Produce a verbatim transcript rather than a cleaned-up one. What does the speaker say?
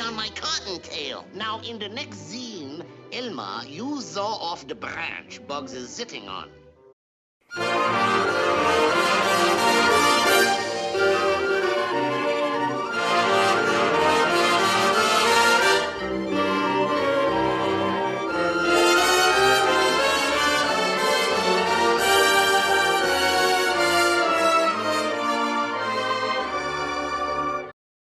on my cottontail. Now, in the next zine, Elma, you saw off the branch Bugs is sitting on.